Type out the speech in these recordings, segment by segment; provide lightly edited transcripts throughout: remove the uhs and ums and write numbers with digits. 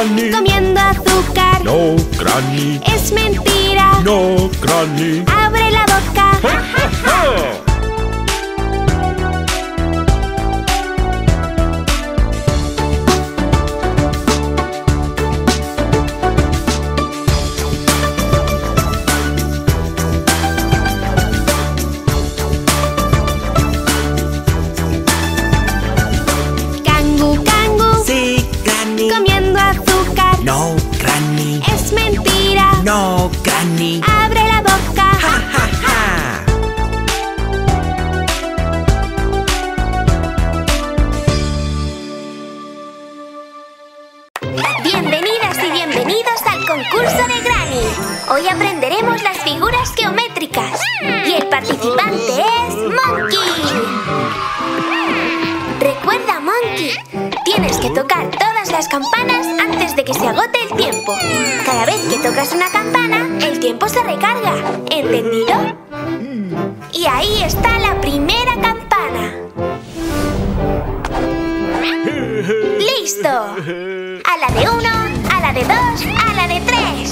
Granny. Comiendo azúcar. No, Granny. Es mentira. No, Granny. Abre la boca. ¡Ja, ja, ja! Cangu, cangu. Sí, Granny. Comiendo azúcar. No, Granny. Es mentira. No, Granny. Abre la boca. ¡Ja, ja, ja! Bienvenidas y bienvenidos al concurso de Granny. Hoy aprenderemos las figuras geométricas. Y el participante es Monkey. Recuerda, Monkey, tienes que tocar todas las campanas antes de que se agote el tiempo. Cada vez que tocas una campana, el tiempo se recarga. ¿Entendido? Y ahí está la primera campana. ¡Listo! A la de 1, a la de 2, a la de 3.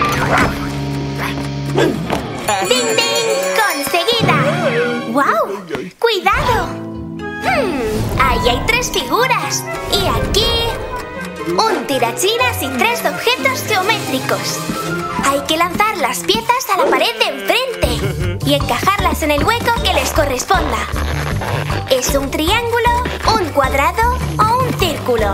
¡Ding, ding! ¡Conseguida! ¡Guau! ¡Cuidado! Ahí hay 3 figuras. Y aquí un tirachinas y 3 objetos geométricos. Hay que lanzar las piezas a la pared de enfrente y encajarlas en el hueco que les corresponda. ¿Es un triángulo, un cuadrado o un círculo?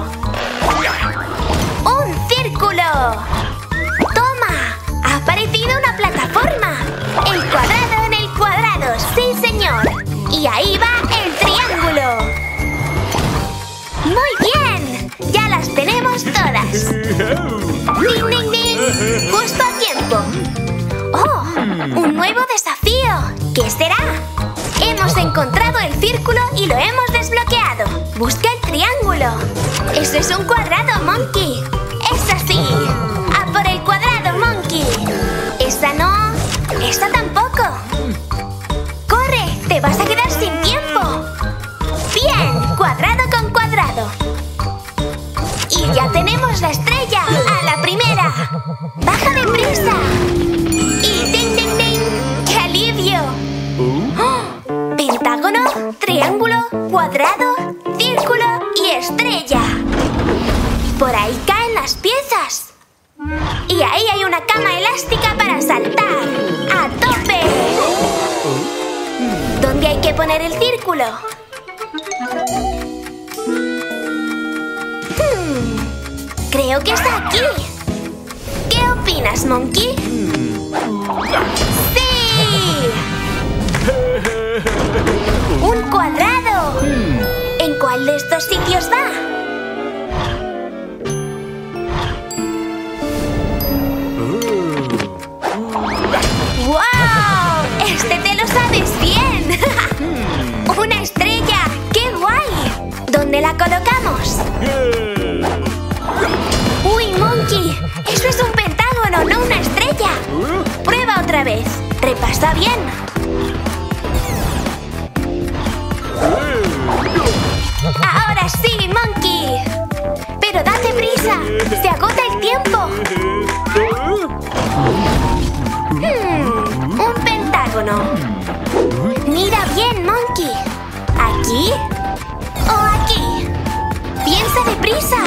¡Un círculo! ¡Toma! ¡Ha aparecido una plataforma! ¡El cuadrado en el cuadrado! ¡Sí, señor! Y ahí va el triángulo. ¡Muy bien! ¡Ya las tenemos todas! ¡Ding, ding, ding! ¡Justo a tiempo! ¡Oh! ¡Un nuevo desafío! ¿Qué será? Hemos encontrado el círculo y lo hemos desbloqueado. ¡Busca el triángulo! ¡Eso es un cuadrado, Monkey! ¡Es así! ¡A por el cuadrado, Monkey! ¡Esa no! ¡Esta tampoco! ¡Corre! ¡Te vas a quedar sin tiempo! ¡Bien! ¡Cuadrado con cuadrado! ¡Y ya tenemos la estrella! ¡A la primera! ¡Baja deprisa! ¡Y ding, ding, ding! ¡Qué alivio! ¡Oh! Pentágono, triángulo, cuadrado, círculo y estrella. Por ahí caen las piezas. Y ahí hay una cama elástica para saltar. ¡A tope! ¿Dónde hay que poner el círculo? Creo que está aquí. ¿Qué opinas, Monkey? ¡Sí! ¡Un cuadrado! ¿En cuál de estos sitios va? ¡Wow! ¡Este te lo sabes bien! ¡Una estrella! ¡Qué guay! ¿Dónde la colocamos? ¡Uy, Monkey! ¡Eso es un pentágono, no una estrella! ¡Prueba otra vez! ¡Repasa bien! ¡Ahora sí, Monkey! ¡Pero date prisa! ¡Se agota el tiempo! Un pentágono. Mira bien, Monkey. ¿Aquí o aquí? ¡Piensa deprisa!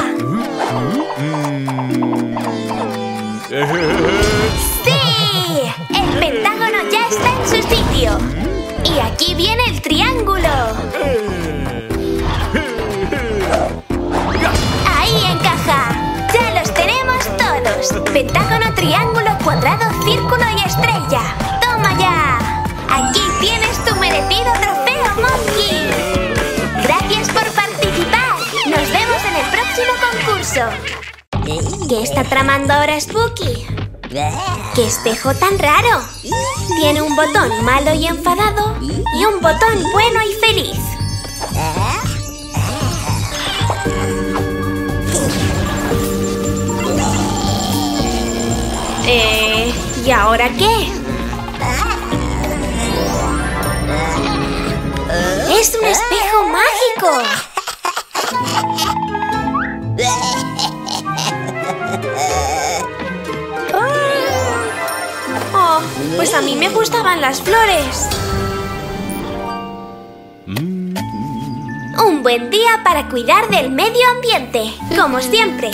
¡Sí! ¡El pentágono ya está en su sitio! Y aquí viene el triángulo. ¡Ahí encaja! ¡Ya los tenemos todos! Pentágono, triángulo, cuadrado, círculo y estrella. ¡Toma ya! Aquí tienes tu merecido trofeo, Monkey. Gracias por participar. Nos vemos en el próximo concurso. ¿Qué está tramando ahora Spooky? ¡Qué espejo tan raro! Tiene un botón malo y enfadado y un botón bueno y feliz. ¿Y ahora qué? ¡Es un espejo mágico! pues a mí me gustaban las flores. Un buen día para cuidar del medio ambiente, como siempre.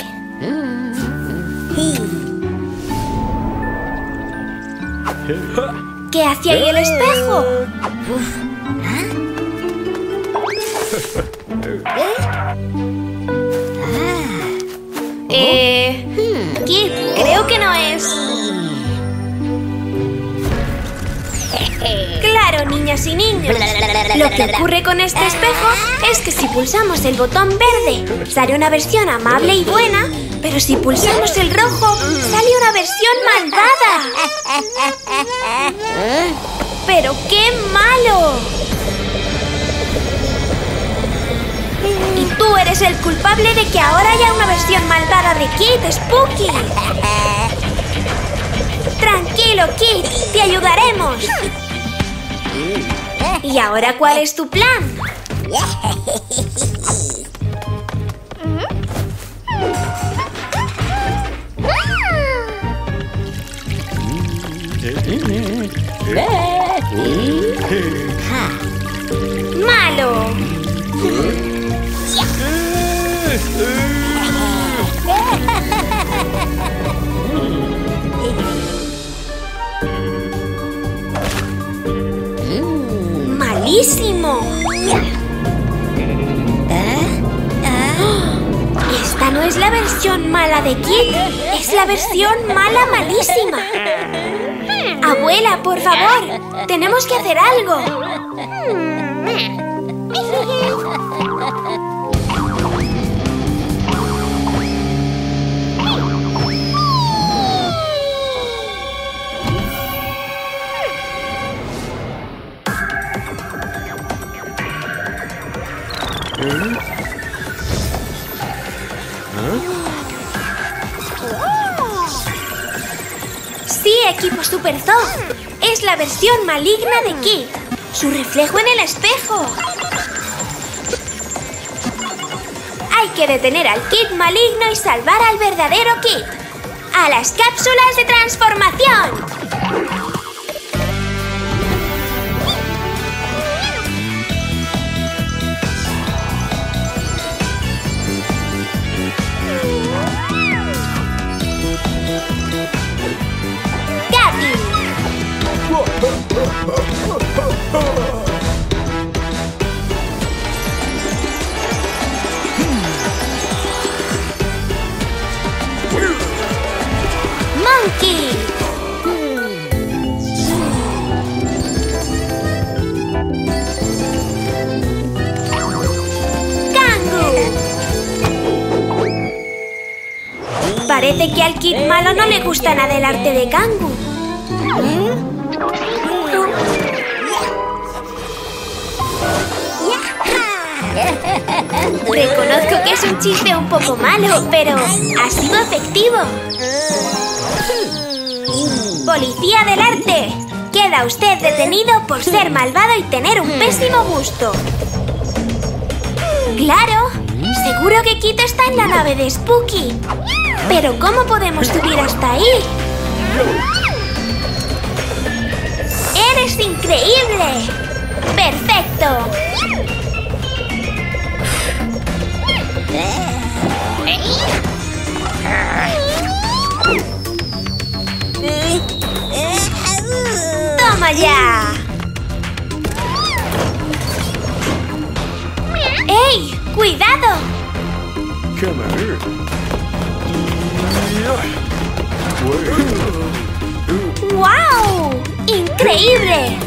¿Qué hacía ahí el espejo? Kit, creo que no es. Claro, niñas y niños. Lo que ocurre con este espejo es que si pulsamos el botón verde, sale una versión amable y buena, pero si pulsamos el rojo, sale una versión malvada. ¡Pero qué malo! Y tú eres el culpable de que ahora haya una versión malvada de Kit, Spooky. Tranquilo, Kit, te ayudaremos. ¿Y ahora cuál es tu plan? ¡Malo! ¡Malísimo! Esta no es la versión mala de Kit, es la versión mala malísima. Abuela, por favor, tenemos que hacer algo. Sí, equipo Super Zoo. Es la versión maligna de Kit. Su reflejo en el espejo. Hay que detener al Kit maligno y salvar al verdadero Kit. ¡A las cápsulas de transformación! Monkey. Kangu. Parece que al Kit malo no le gusta nada el arte de Kangu. Reconozco que es un chiste un poco malo, pero ha sido efectivo. Policía del arte, queda usted detenido por ser malvado y tener un pésimo gusto. Claro, seguro que Kit está en la nave de Spooky. Pero ¿cómo podemos subir hasta ahí? ¡Eres increíble! ¡Perfecto! ¡Toma ya! ¡Ey! ¡Cuidado! ¡Wow! ¡Increíble!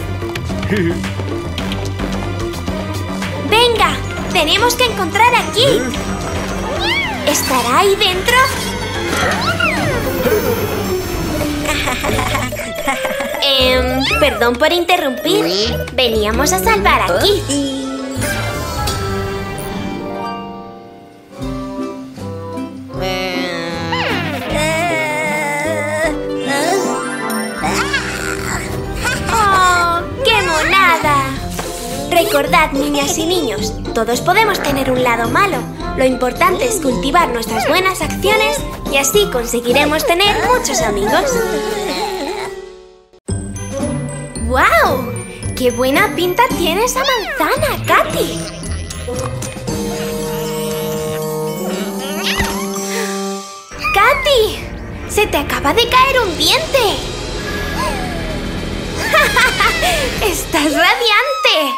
Venga, tenemos que encontrar a Kit. ¿Estará ahí dentro? Perdón por interrumpir. Veníamos a salvar a Kit. ¡Oh, qué monada! Recordad, niñas y niños, todos podemos tener un lado malo. Lo importante es cultivar nuestras buenas acciones y así conseguiremos tener muchos amigos. ¡Guau! ¡Qué buena pinta tiene esa manzana, Katy! ¡Katy! ¡Se te acaba de caer un diente! ¡Estás radiante!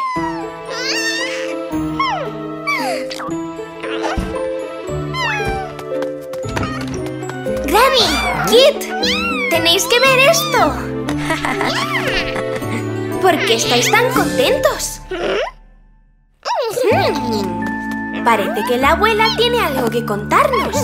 ¡Granny! ¡Kit! ¡Tenéis que ver esto! ¿Por qué estáis tan contentos? Parece que la abuela tiene algo que contarnos.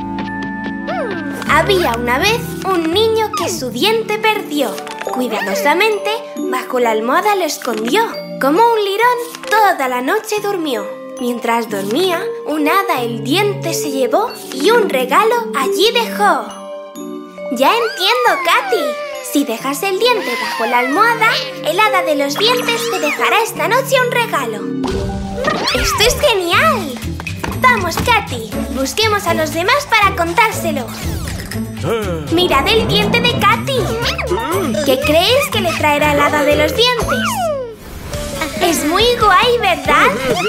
Había una vez un niño que su diente perdió. Cuidadosamente, bajo la almohada lo escondió. Como un lirón, toda la noche durmió. Mientras dormía, un hada el diente se llevó y un regalo allí dejó. Ya entiendo, Katy. Si dejas el diente bajo la almohada, el hada de los dientes te dejará esta noche un regalo. ¡Esto es genial! Vamos, Katy, busquemos a los demás para contárselo. ¡Mirad el diente de Katy! ¿Qué creéis que le traerá el hada de los dientes? Es muy guay, ¿verdad?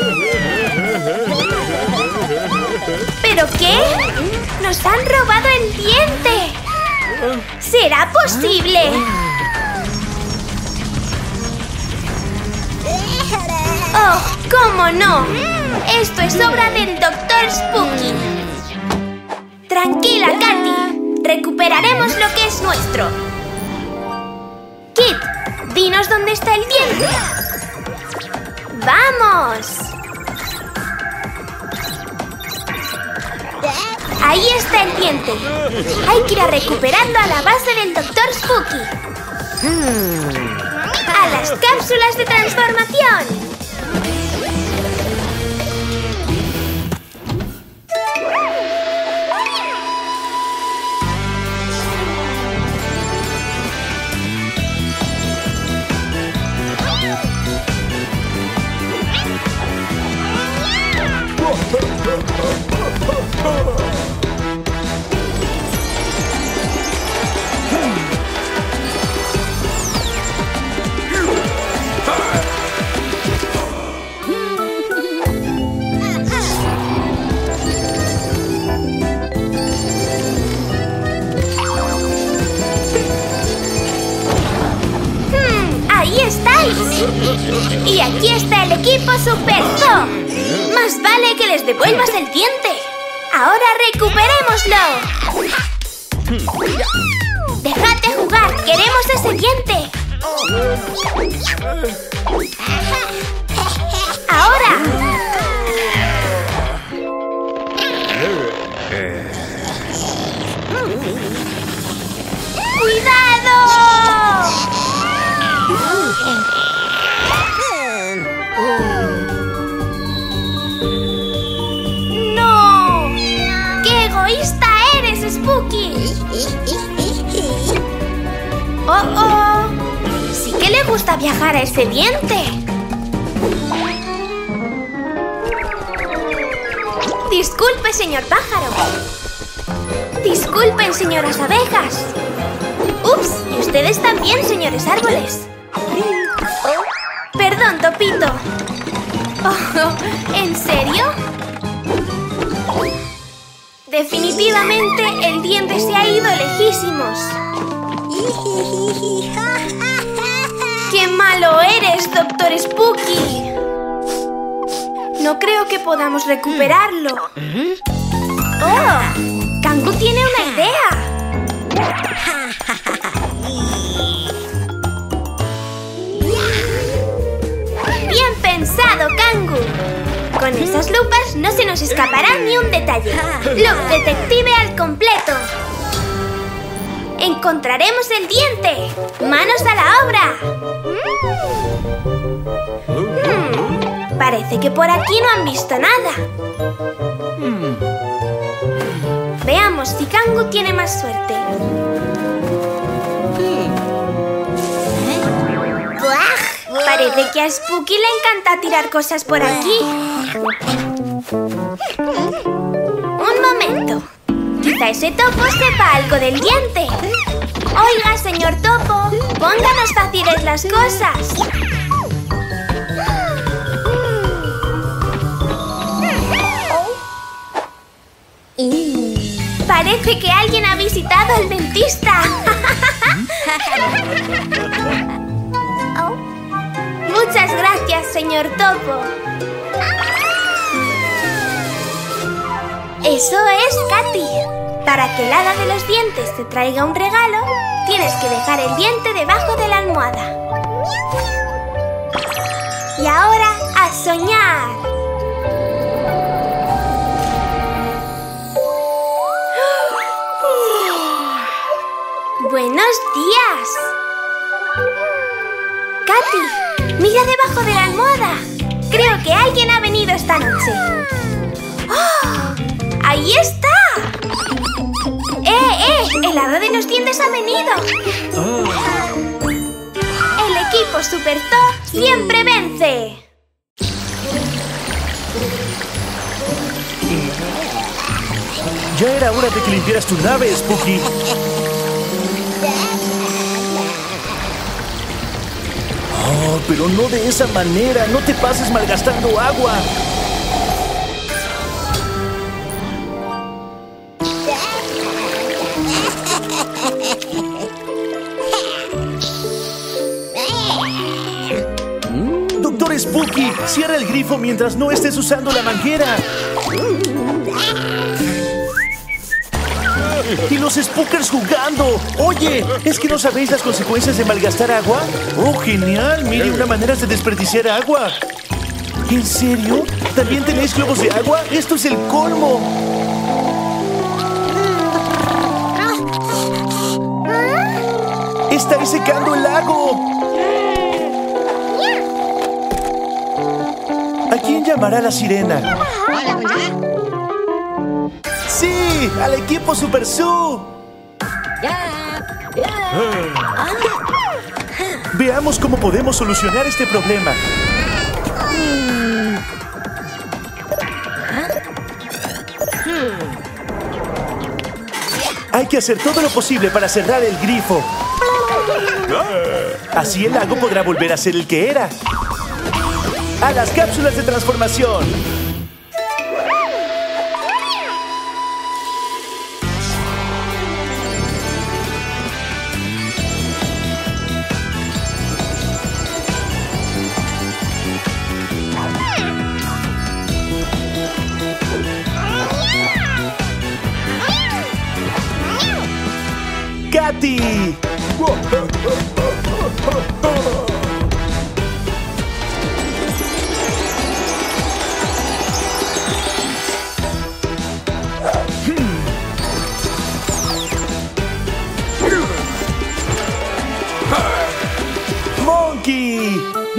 ¿Pero qué? ¡Nos han robado el diente! ¿Será posible? ¡Oh, cómo no! Esto es obra del Dr. Spooky. Tranquila, Katy. Recuperaremos lo que es nuestro. Kit, dinos dónde está el diente. ¡Vamos! Ahí está el diente. Hay que ir a recuperarlo a la base del Dr. Spooky. ¡A las cápsulas de transformación! ¡Ahí estáis! Y aquí está el equipo Super Zoo. Más vale que les devuelvas el diente. ¡Ahora recuperémoslo! ¡Dejad de jugar! ¡Queremos ese diente! ¡Ahora! ¡Cuidado! ¡No! ¡Qué egoísta eres, Spooky! ¡Oh, oh! Sí que le gusta viajar a ese diente. Disculpe, señor pájaro. Disculpen, señoras abejas. ¡Ups! Y ustedes también, señores árboles. Perdón, Topito. Oh, ¿en serio? Definitivamente el diente se ha ido lejísimos. ¡Qué malo eres, Dr. Spooky! No creo que podamos recuperarlo. ¡Oh! Kangu tiene una idea. ¡Bien pensado, Kangu! Con esas lupas no se nos escapará ni un detalle. Look Detective al completo. ¡Encontraremos el diente! ¡Manos a la obra! Parece que por aquí no han visto nada. Veamos si Kangu tiene más suerte. Parece que a Spooky le encanta tirar cosas por aquí. Un momento. Quizá ese topo sepa algo del diente. Oiga, señor Topo, pónganos fáciles las cosas. Parece que alguien ha visitado al dentista. Muchas gracias, señor Topo. Eso es, Katy. Para que el hada de los dientes te traiga un regalo, tienes que dejar el diente debajo de la almohada. Y ahora, a soñar. ¡Buenos días! ¡Katy! ¡Mira debajo de la almohada! Creo que alguien ha venido esta noche. ¡Oh! ¡Ahí está! ¡El hada de los dientes ha venido! El equipo Super Zoo siempre vence. Ya era hora de que limpiaras tu nave, Spooky. Oh, pero no de esa manera. No te pases malgastando agua. Doctor Spooky, cierra el grifo mientras no estés usando la manguera. ¡Y los Spookers jugando! Oye, ¿es que no sabéis las consecuencias de malgastar agua? ¡Oh, genial! Mire, una manera de desperdiciar agua. ¿En serio? ¿También tenéis globos de agua? ¡Esto es el colmo! ¡Estáis secando el lago! ¿A quién llamará la sirena? ¡Sí! ¡Al equipo Super Zoo! Veamos cómo podemos solucionar este problema. Hay que hacer todo lo posible para cerrar el grifo. Así el lago podrá volver a ser el que era. ¡A las cápsulas de transformación! ¡Katy! ¡Monkey!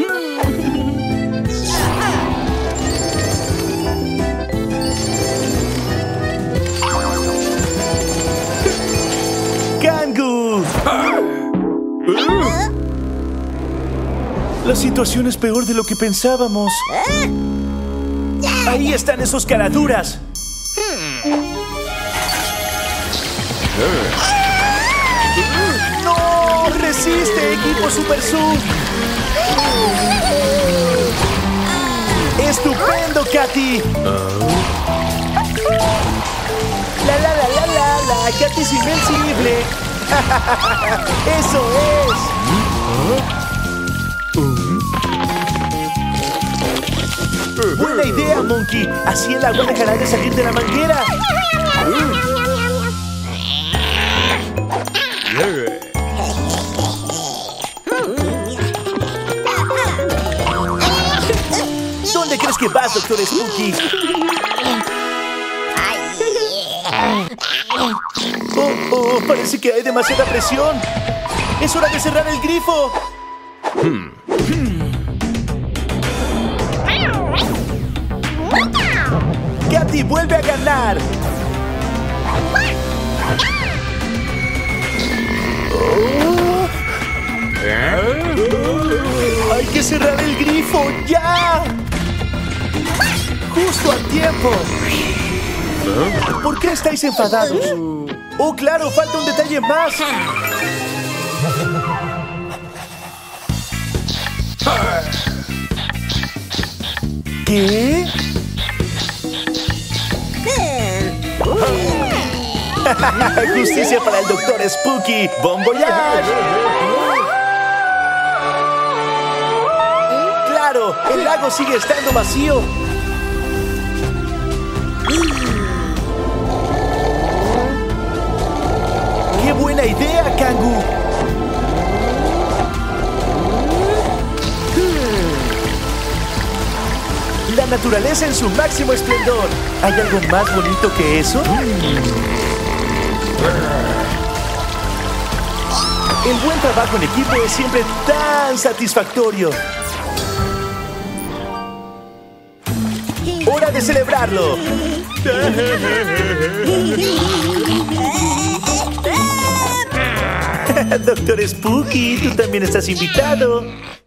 ¡Kangu! La situación es peor de lo que pensábamos. Ahí están esos caraduras. ¡No! ¡Resiste, equipo Super Zoo! ¡Estupendo, Katy! ¡La! ¡Katy es invencible! ¡Eso es! ¡Buena idea, Monkey! Así el agua dejará de salir de la manguera. ¿Dónde crees que vas, Doctor Spooky? Oh, parece que hay demasiada presión. ¡Es hora de cerrar el grifo! ¡Katy vuelve a ganar! ¡Hay que cerrar el grifo! ¡Ya! ¡Justo a tiempo! ¿Por qué estáis enfadados? ¡Oh, claro! ¡Falta un detalle más! ¿Qué? Justicia para el Dr. Spooky. ¡Bon voyage! ¡Claro! ¡El lago sigue estando vacío! ¡Qué buena idea, Kangu! La naturaleza en su máximo esplendor. ¿Hay algo más bonito que eso? El buen trabajo en equipo es siempre tan satisfactorio. ¡Hora de celebrarlo! Doctor Spooky, tú también estás invitado.